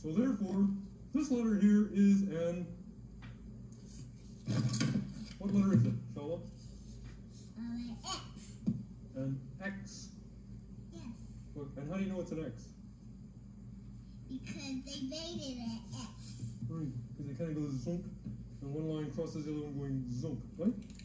So therefore, this letter here is an... What letter is it, Shala? An X. An X. Yes. Look, and how do you know it's an X? Because they made it an X. Right, because it kind of goes zonk, and one line crosses the other one going zonk, right?